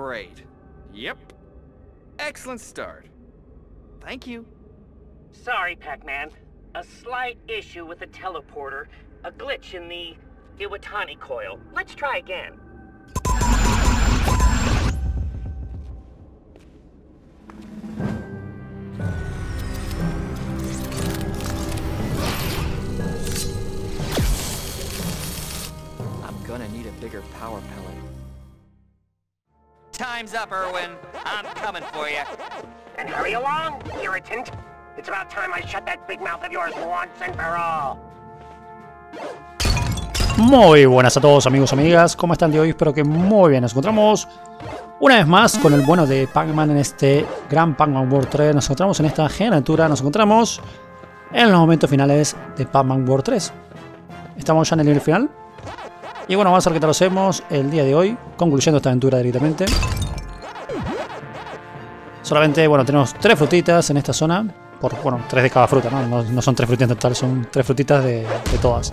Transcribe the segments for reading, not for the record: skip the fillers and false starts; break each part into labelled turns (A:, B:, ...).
A: Great. Yep. Excellent start. Thank you.
B: Sorry, Pac-Man. A slight issue with the teleporter. A glitch in the Iwatani coil. Let's try again.
A: I'm gonna need a bigger power pellet. Time's up, Irwin. I'm coming for you.
B: And hurry along, irritant. It's about time I shut that big mouth of yours once and for all.
C: Muy buenas a todos, amigos y amigas. ¿Cómo están de hoy? Espero que muy bien. Nos encontramos una vez más con el bueno de Pac-Man en este gran Pac-Man World 3. Nos encontramos en esta gran aventura. Nos encontramos en los momentos finales de Pac-Man World 3. Estamos ya en el nivel final. Y bueno, vamos a ver qué tal lo hacemos el día de hoy, concluyendo esta aventura directamente. Solamente, bueno, tenemos 3 frutitas en esta zona. Bueno, 3 de cada fruta, ¿no? No son 3 frutitas en total, son 3 frutitas de todas.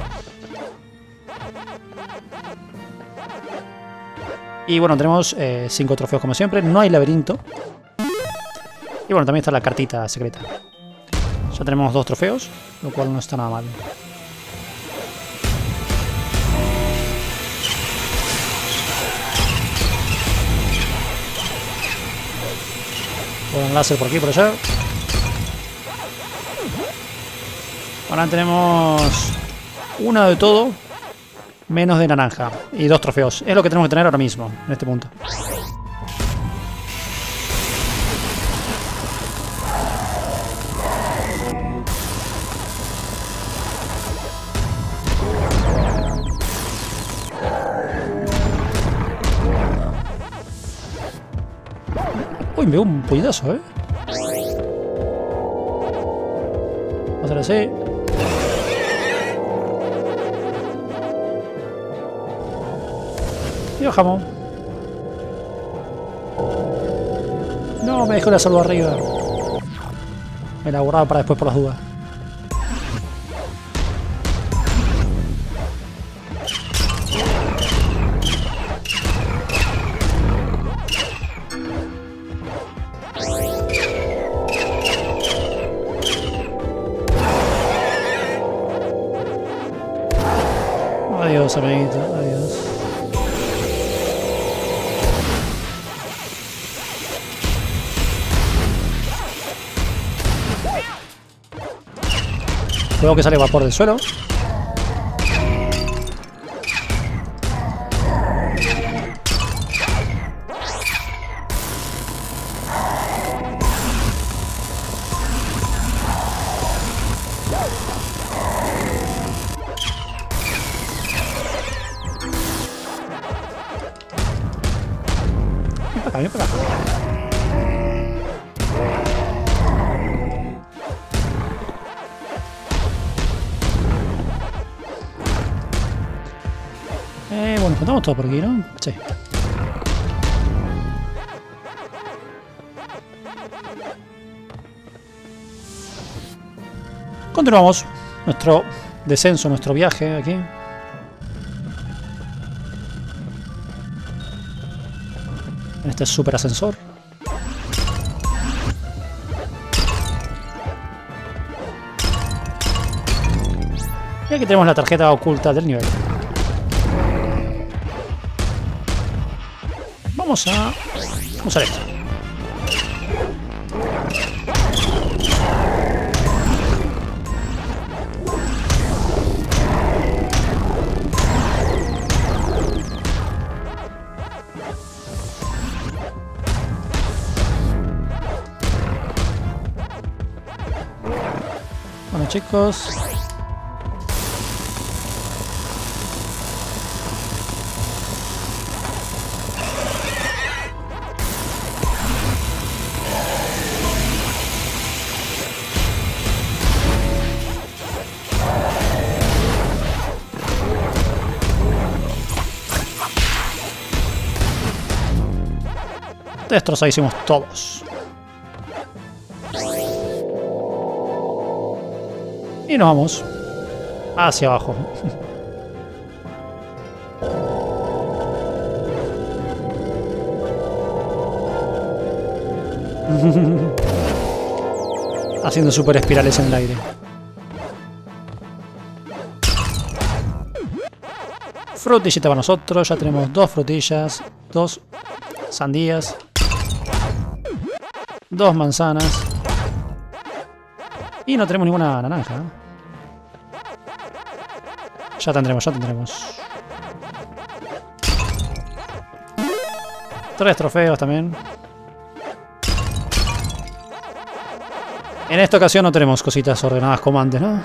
C: Y bueno, tenemos 5 trofeos como siempre. No hay laberinto. Y bueno, también está la cartita secreta. Ya tenemos 2 trofeos, lo cual no está nada mal. Un láser por aquí, por allá. Ahora tenemos una de todo, menos de naranja. Y 2 trofeos. Es lo que tenemos que tener ahora mismo, en este punto. Uy, me dio un puñetazo, Vamos a hacer así. Y bajamos. No, me dejó la salva arriba. Me la guardaba para después por las dudas. Adiós, amiguito, adiós. Luego que sale vapor del suelo. Ven para acá. Bueno, contamos todo por aquí, ¿no? Sí. Continuamos nuestro descenso, nuestro viaje aquí. En este super ascensor. Y aquí tenemos la tarjeta oculta del nivel. Vamos a usar esto. Bueno, chicos. Destrozadísimos todos. Y nos vamos hacia abajo. Haciendo super espirales en el aire. Frutillita para nosotros. Ya tenemos 2 frutillas. 2 sandías. 2 manzanas. Y no tenemos ninguna naranja. Ya tendremos, ya tendremos. 3 trofeos también. En esta ocasión no tenemos cositas ordenadas como antes, ¿no?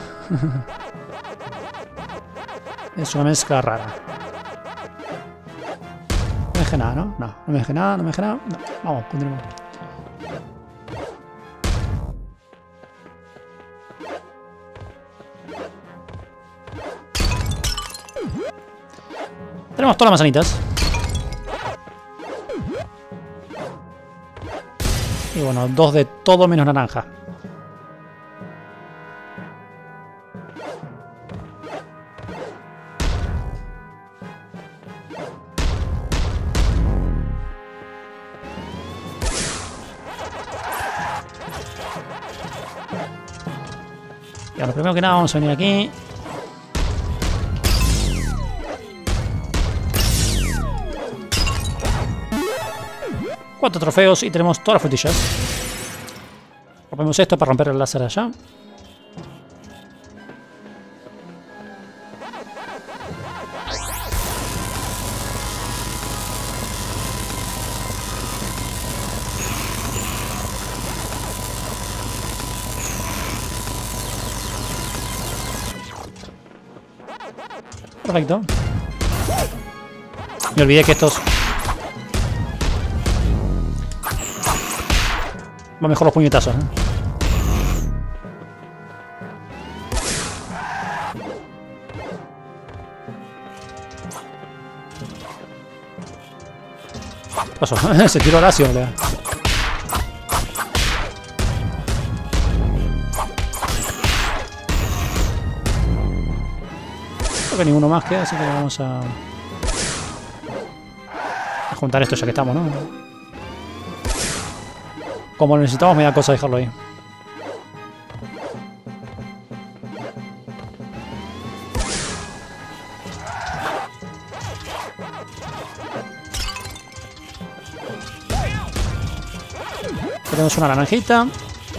C: Es una mezcla rara. No me dejé nada, ¿no? No, no me dejé nada, no me dejé nada. No, vamos, continuemos. Tenemos todas las manzanitas. Y bueno, 2 de todo menos naranja. Y ahora, primero que nada, vamos a venir aquí. Cuatro trofeos y tenemos todas las frutillas. Rompemos esto para romper el láser allá. Perfecto. Me olvidé que estos... Va mejor los puñetazos, ¿eh? ¿Qué pasó? Se tiró Horacio, ¿verdad? Creo que ninguno más queda, así que vamos a juntar esto ya que estamos, ¿no? Como lo necesitamos, me da cosa dejarlo ahí. Tenemos una naranjita.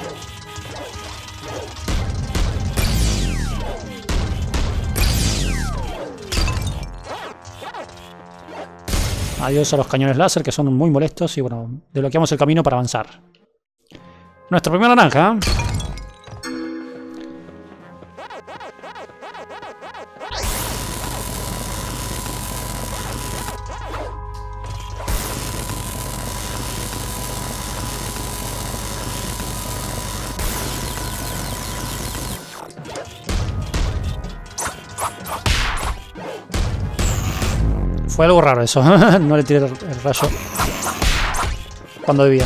C: Adiós a los cañones láser, que son muy molestos. Y bueno, desbloqueamos el camino para avanzar. Nuestra primera naranja. Fue algo raro eso. No le tiré el rayo cuando debía.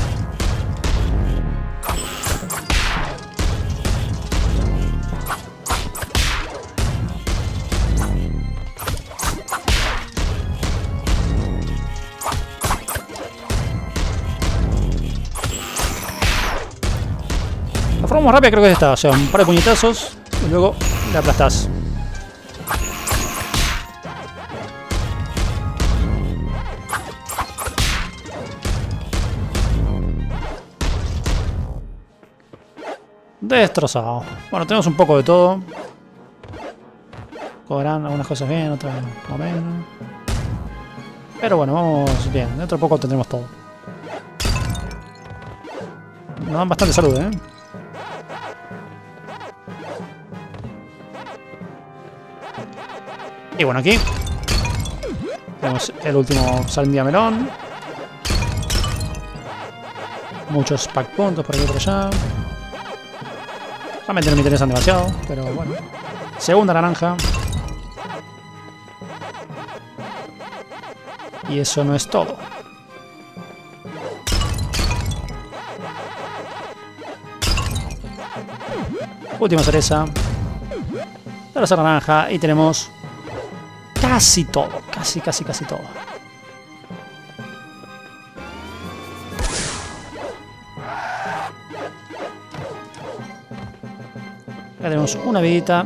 C: La forma más rápida creo que es esta, o sea, un par de puñetazos y luego le aplastás. Destrozado. Bueno, tenemos un poco de todo. Cobran algunas cosas bien, otras más o menos. Pero bueno, vamos bien. Dentro de poco tendremos todo. Nos dan bastante salud, ¿eh? Y bueno, aquí tenemos el último sandía melón. Muchos pack puntos por aquí y por allá. Realmente no me interesan demasiado, pero bueno. Segunda naranja. Y eso no es todo. Última cereza. Tercera naranja. Y tenemos casi todo. Casi todo. Acá tenemos una vidita.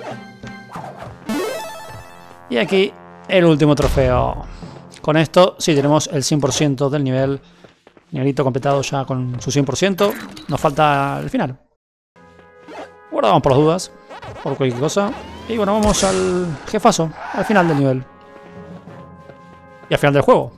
C: Y aquí el último trofeo. Con esto sí tenemos el 100% del nivel. Nivelito completado ya con su 100%. Nos falta el final. Guardamos por las dudas. Por cualquier cosa. Y bueno, vamos al jefazo. Al final del nivel. Y al final del juego.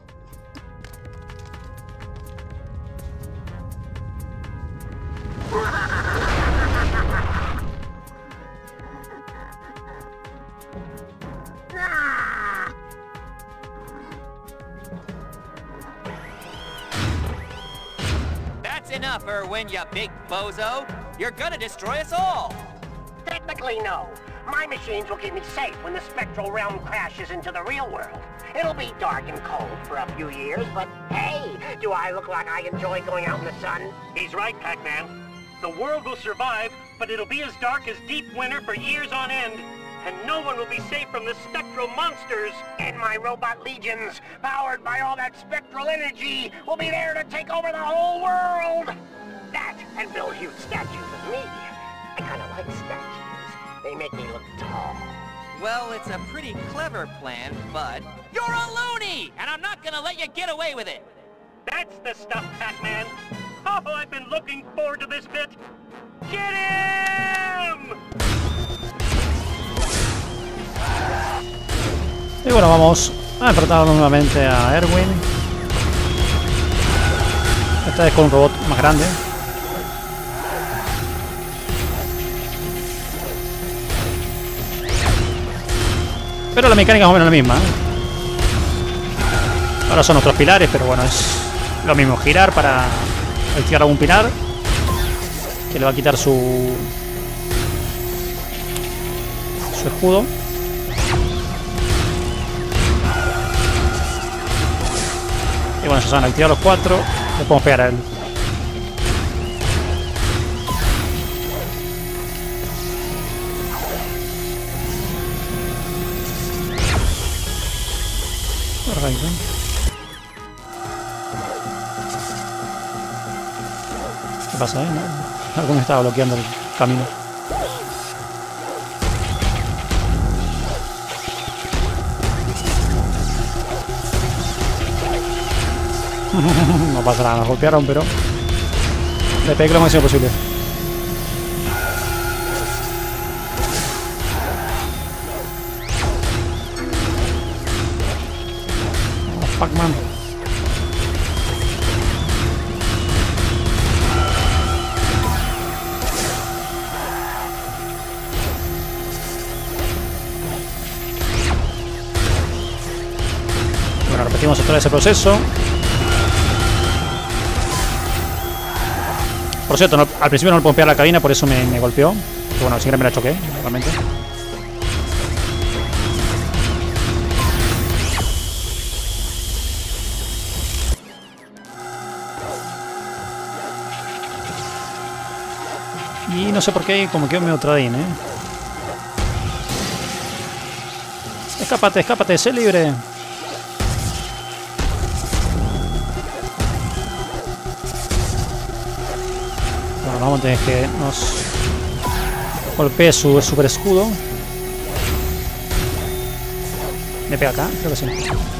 D: Enough, Erwin, you big bozo. You're gonna destroy us all.
B: Technically, no. My machines will keep me safe when the spectral realm crashes into the real world. It'll be dark and cold for a few years, but hey, do I look like I enjoy going out in the sun?
E: He's right, Pac-Man. The world will survive, but it'll be as dark as deep winter for years on end. And no one will be safe from the spectral monsters.
B: And my robot legions, powered by all that spectral energy, will be there to take over the whole world! That, and build huge statues of me. I kinda like statues. They make me look tall.
D: Well, it's a pretty clever plan, but... You're a loony! And I'm not gonna let you get away with it!
E: That's the stuff, Pac-Man. Oh, I've been looking forward to this bit. Get him!
C: Y bueno, vamos a enfrentarnos nuevamente a Erwin. Esta vez con un robot más grande. Pero la mecánica es más o menos la misma. Ahora son otros pilares, pero bueno, es lo mismo. Girar para activar algún pilar. Que le va a quitar su escudo. Y bueno, ya se han activado los 4. Le podemos pegar a él. Perfecto. ¿Qué pasa, no? Alguno estaba bloqueando el camino. No pasa nada, nos golpearon, pero le pegué lo máximo posible. Oh, Pac-Man. Bueno, repetimos otra vez el proceso. Por cierto, no, al principio no le puedo pegar la cabina, por eso me golpeó. Pero bueno, siempre me la choqué, realmente. Y no sé por qué, como quedó medio tradin, Escápate, escápate, sé libre. Vamos a tener que nos golpee su super escudo. ¿Me pega acá? Creo que sí.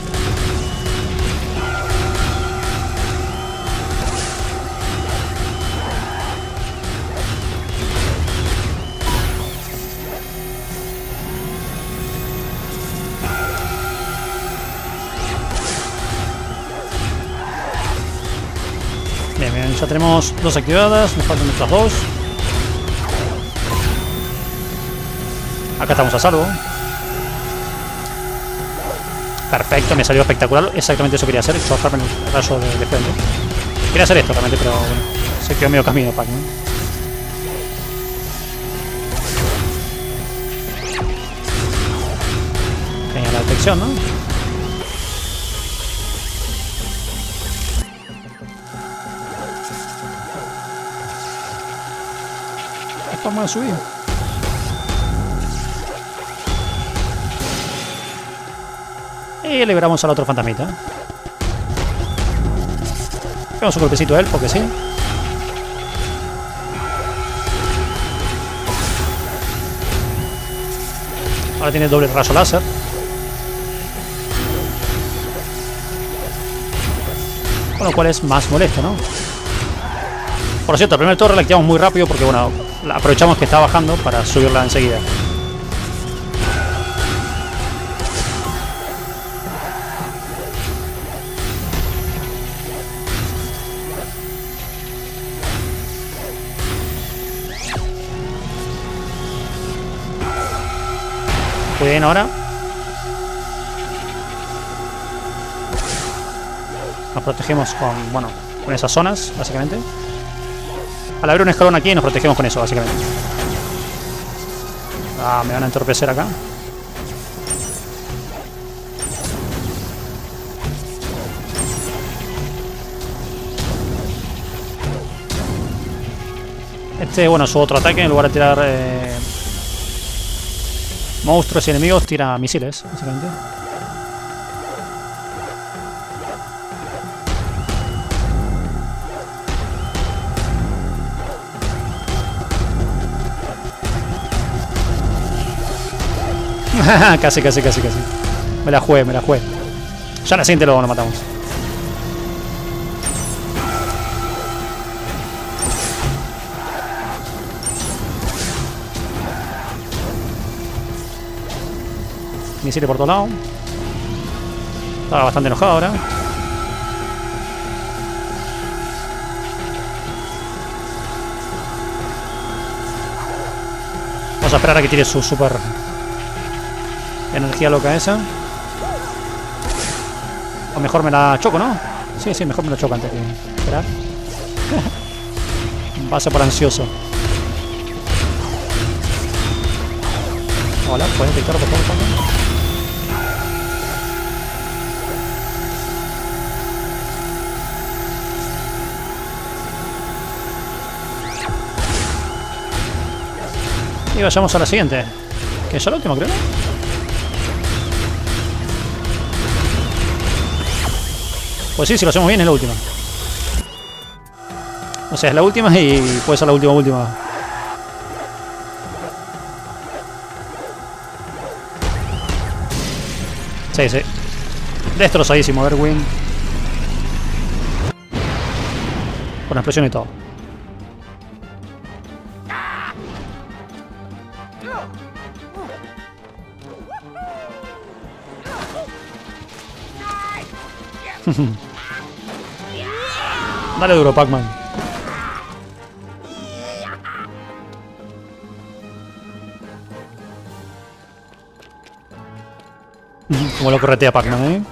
C: Bien, bien, ya tenemos 2 activadas, nos faltan otras 2. Acá estamos a salvo. Perfecto, me salió espectacular. Exactamente eso quería hacer, chocarme en el rayo de frente. Quería hacer esto realmente, pero bueno, se quedó medio camino, Pac, ¿no? Genial la detección, ¿no? Vamos a subir. Y liberamos al otro fantasmita. Pegamos un golpecito a él, porque sí. Ahora tiene doble rayo láser. Con lo cual es más molesto, ¿no? Por cierto, el primer torre la activamos muy rápido porque, bueno, aprovechamos que está bajando para subirla enseguida. Muy bien, ahora nos protegemos con, bueno, con esas zonas, básicamente. Al abrir un escalón aquí nos protegemos con eso, básicamente. Ah, me van a entorpecer acá. Este, bueno, su otro ataque, en lugar de tirar monstruos y enemigos, tira misiles, básicamente. Casi. Me la jugué. Ya en la siguiente luego lo matamos. Misiles por todos lados. Estaba bastante enojado ahora. Vamos a esperar a que tire su super energía loca esa. O mejor me la choco, ¿no? Sí, mejor me la choco antes que esperar. Pasa por ansioso. Hola, ¿puedes dictar por favor? Y vayamos a la siguiente. Que es la última, creo. Pues sí, si lo hacemos bien es la última. O sea, es la última y puede ser la última. Sí. Destrozadísimo, Erwin. Con explosión y todo. Dale duro, Pac-Man. Como lo corretea Pac-Man, ¿eh?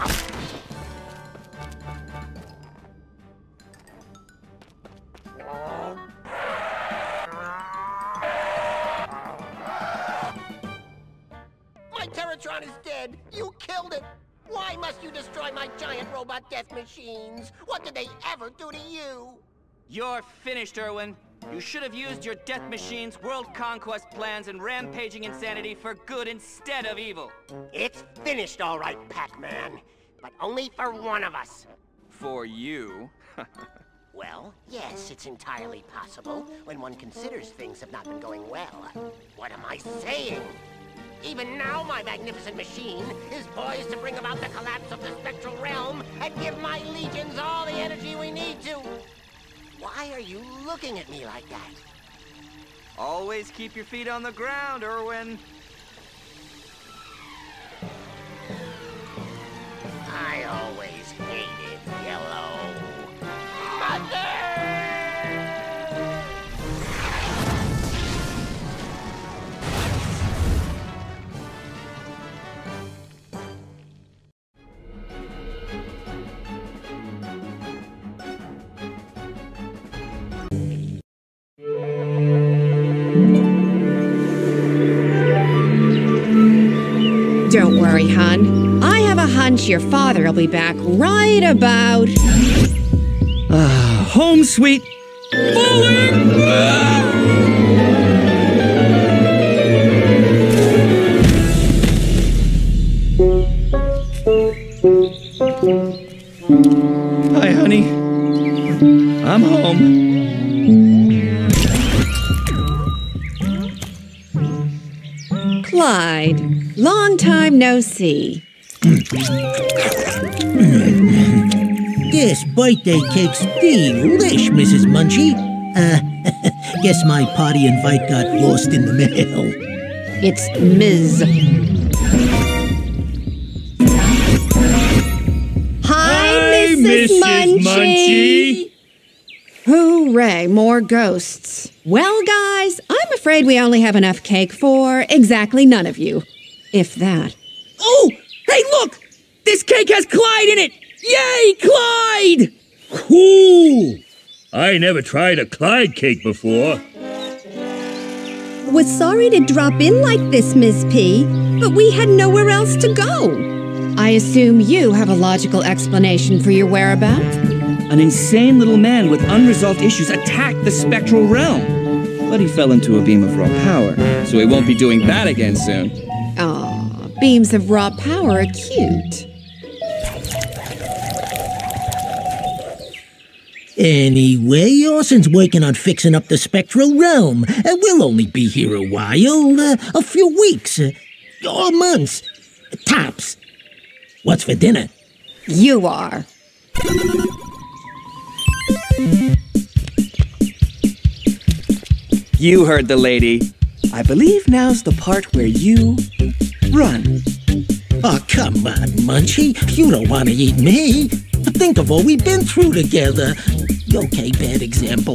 B: My Terratron is dead. You killed it. Why must you destroy my giant robot death machines? What did they ever do to you?
D: You're finished, Erwin. You should have used your death machines, world conquest plans, and rampaging insanity for good instead of evil.
B: It's finished, all right, Pac-Man. But only for one of us.
D: For you?
B: Well, yes, it's entirely possible when one considers things have not been going well. What am I saying? Even now, my magnificent machine is poised to bring about the collapse of the spectral realm and give my legions all the energy we need to. Why are you looking at me like that?
D: Always keep your feet on the ground, Erwin.
B: I always hated yellow. Mother!
F: Don't worry, hon. I have a hunch your father will be back right about...
G: Home sweet. Hi, honey. I'm home.
F: Clyde. Long time no see.
H: This birthday cake's delish, Mrs. Munchie. Guess my party invite got lost in the mail.
F: It's Ms. Hi, Mrs. Munchie. Hooray, more ghosts. Well, guys, I'm afraid we only have enough cake for exactly none of you. If that.
G: Oh! Hey, look! This cake has Clyde in it! Yay, Clyde!
I: Cool! I never tried a Clyde cake before.
F: Was sorry to drop in like this, Miss P, but we had nowhere else to go. I assume you have a logical explanation for your whereabouts?
G: An insane little man with unresolved issues attacked the spectral realm. But he fell into a beam of raw power, so he won't be doing that again soon.
F: Aw, beams of raw power are cute.
H: Anyway, Orson's working on fixing up the spectral realm, and we'll only be here a while, a few weeks, or months, tops. What's for dinner?
F: You are.
G: You heard the lady. I believe now's the part where you run.
H: Oh, come on, Munchie. You don't want to eat me. Think of all we've been through together. Okay, bad example.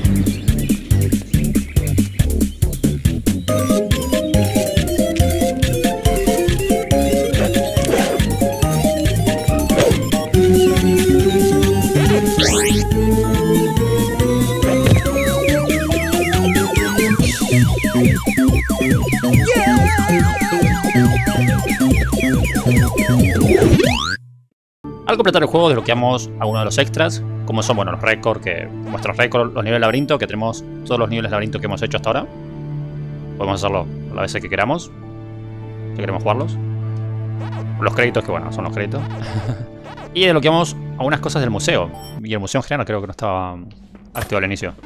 C: Al completar el juego desbloqueamos algunos de los extras, como son bueno, los récords, que nuestros récords, los niveles de laberinto, que tenemos todos los niveles de laberinto que hemos hecho hasta ahora. Podemos hacerlo las veces que queramos, si queremos jugarlos. Los créditos, que bueno, son los créditos. Y desbloqueamos algunas cosas del museo. Y el museo en general creo que no estaba activo al inicio.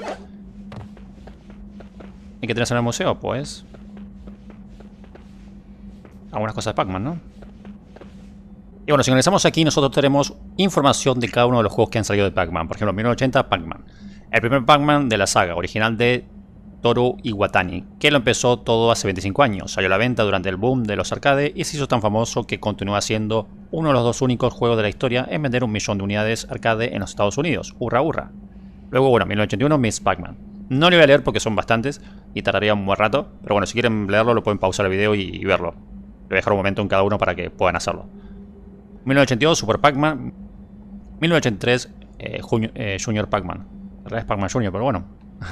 C: ¿Y qué tenés en el museo? Pues algunas cosas de Pac-Man, ¿no? Y bueno, si ingresamos aquí, nosotros tenemos información de cada uno de los juegos que han salido de Pac-Man. Por ejemplo, 1980, Pac-Man. El primer Pac-Man de la saga, original de Toru Iwatani, que lo empezó todo hace 25 años. Salió a la venta durante el boom de los arcades y se hizo tan famoso que continúa siendo uno de los dos únicos juegos de la historia en vender 1 millón de unidades arcade en los Estados Unidos. ¡Hurra, hurra! Luego, bueno, 1981, Miss Pac-Man. No lo voy a leer porque son bastantes y tardaría un buen rato. Pero bueno, si quieren leerlo, lo pueden pausar el video y verlo. Le voy a dejar un momento en cada uno para que puedan hacerlo. 1982, Super Pac-Man. 1983, Junior Pac-Man. En realidad es Pac-Man Junior, pero bueno.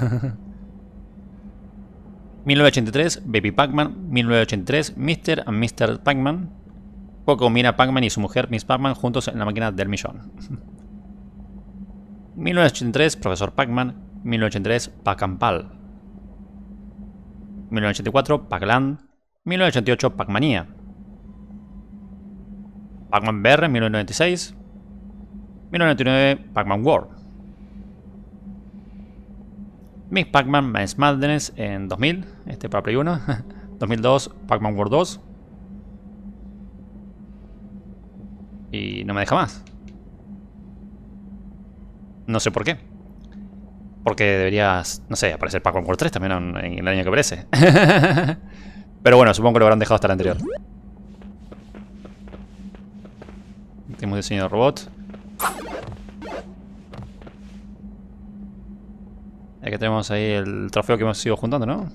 C: 1983, Baby Pac-Man. 1983, Mr. and Mr. Pac-Man. Juego que combina Pac-Man y su mujer Miss Pac-Man juntos en la máquina del millón. 1983, Profesor Pac-Man. 1983, Pac-Ampal. 1984, Pac-Land. 1988, Pac-Mania. Pac-Man VR en 1996. 1999, Pac-Man World. Miss Pac-Man Miss Madness en 2000, para Play 1. 2002, Pac-Man World 2. Y no me deja más. No sé por qué. Porque deberías, no sé, aparecer Pac-Man World 3 también en el año que aparece. Pero bueno, supongo que lo habrán dejado hasta el anterior. Tenemos diseño de robot. Aquí tenemos ahí el trofeo que hemos ido juntando, ¿no?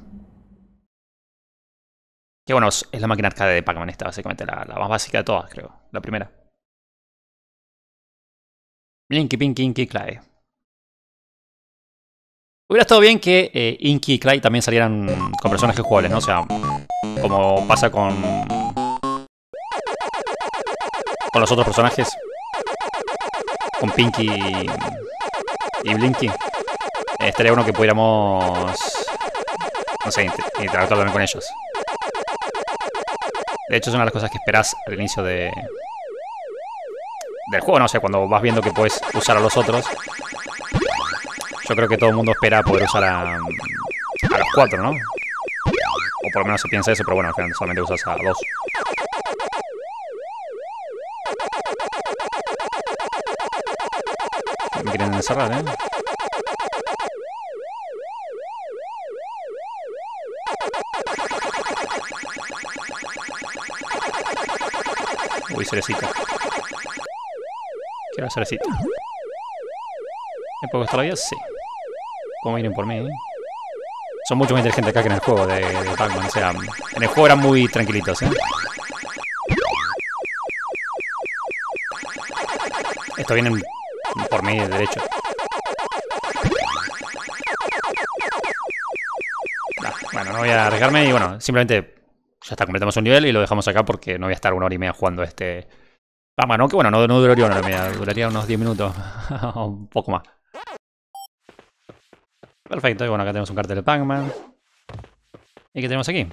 C: Que bueno, es la máquina arcade de Pac-Man esta, básicamente, la más básica de todas, creo. La primera. Inky, Pinky, Inky, Clyde. Hubiera estado bien que Inky y Clyde también salieran con personajes jugables, ¿no? O sea, como pasa con los otros personajes, con Pinky y Blinky. Estaría bueno que pudiéramos, no sé, interactuar también con ellos. De hecho, es una de las cosas que esperás al inicio del juego, no sé, cuando vas viendo que puedes usar a los otros. Yo creo que todo el mundo espera poder usar a los 4, ¿no? O por lo menos se piensa eso, pero bueno, al final solamente usas a 2. Me quieren encerrar, ¿eh? Uy, cerecita. Quiero cerecita. ¿Me puedo gastar la vida? Sí. ¿Cómo vienen por mí? Son mucho más inteligentes acá que en el juego de Pac-Man. O sea, en el juego eran muy tranquilitos, ¿eh? Estos vienen por mí de derecho. Bueno, no voy a arriesgarme y bueno, simplemente ya está, completamos un nivel y lo dejamos acá porque no voy a estar 1 hora y media jugando este Pac-Man, aunque bueno, no duraría 1 hora y media, duraría unos 10 minutos o un poco más. Perfecto, y bueno, acá tenemos un cartel de Pac-Man. ¿Y qué tenemos aquí?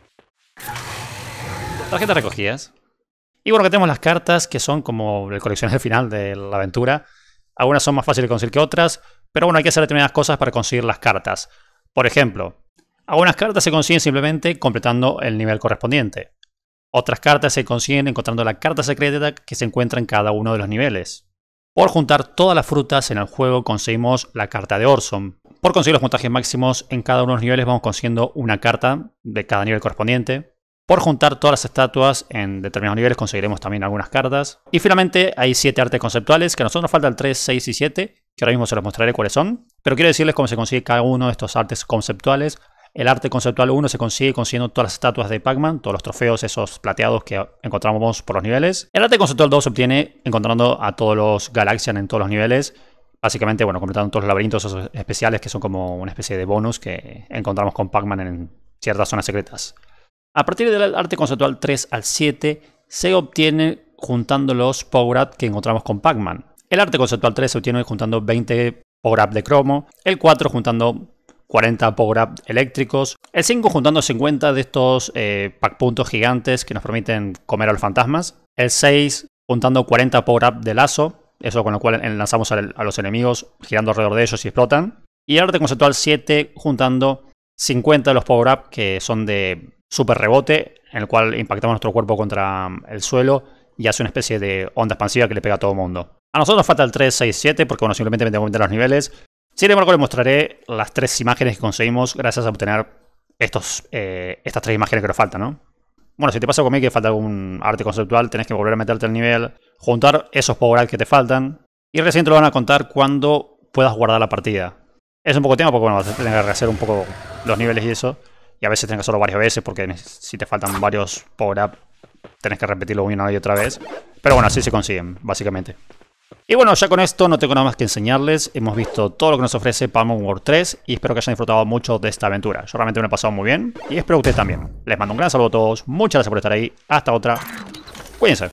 C: Tarjetas recogidas. Y bueno, que tenemos las cartas que son como el coleccionario final de la aventura. Algunas son más fáciles de conseguir que otras, pero bueno, hay que hacer determinadas cosas para conseguir las cartas. Por ejemplo, algunas cartas se consiguen simplemente completando el nivel correspondiente. Otras cartas se consiguen encontrando la carta secreta que se encuentra en cada uno de los niveles. Por juntar todas las frutas en el juego conseguimos la carta de Orson. Por conseguir los puntajes máximos en cada uno de los niveles vamos consiguiendo una carta de cada nivel correspondiente. Por juntar todas las estatuas en determinados niveles conseguiremos también algunas cartas. Y finalmente hay 7 artes conceptuales, que a nosotros nos faltan 3, 6 y 7, que ahora mismo se los mostraré cuáles son. Pero quiero decirles cómo se consigue cada uno de estos artes conceptuales. El arte conceptual 1 se consigue consiguiendo todas las estatuas de Pac-Man, todos los trofeos esos plateados que encontramos por los niveles. El arte conceptual 2 se obtiene encontrando a todos los Galaxian en todos los niveles. Básicamente, bueno, completando todos los laberintos esos especiales que son como una especie de bonus que encontramos con Pac-Man en ciertas zonas secretas. A partir del arte conceptual 3 al 7 se obtiene juntando los power-up que encontramos con Pac-Man. El arte conceptual 3 se obtiene juntando 20 power-up de cromo. El 4 juntando 40 power-up eléctricos. El 5 juntando 50 de estos pack-puntos gigantes que nos permiten comer a los fantasmas. El 6 juntando 40 power-up de lazo. Eso con lo cual lanzamos a los enemigos girando alrededor de ellos y explotan. Y el arte conceptual 7 juntando 50 de los power-up que son de super rebote, en el cual impactamos nuestro cuerpo contra el suelo y hace una especie de onda expansiva que le pega a todo el mundo. A nosotros nos falta el 3, 6, 7 porque bueno, simplemente me tengo que meter los niveles. Sin embargo, les mostraré las 3 imágenes que conseguimos gracias a obtener estas 3 imágenes que nos faltan, ¿no? Bueno, si te pasa conmigo que falta algún arte conceptual, tenés que volver a meterte al nivel, juntar esos power-ups que te faltan y recién te lo van a contar cuando puedas guardar la partida. Es un poco tema porque bueno, vas a tener que rehacer un poco los niveles y eso. Y a veces tenés que hacerlo varias veces porque si te faltan varios power-up tenés que repetirlo una y otra vez. Pero bueno, así se consiguen, básicamente. Y bueno, ya con esto no tengo nada más que enseñarles. Hemos visto todo lo que nos ofrece Pac-Man World 3 y espero que hayan disfrutado mucho de esta aventura. Yo realmente me lo he pasado muy bien y espero que ustedes también. Les mando un gran saludo a todos, muchas gracias por estar ahí. Hasta otra. Cuídense.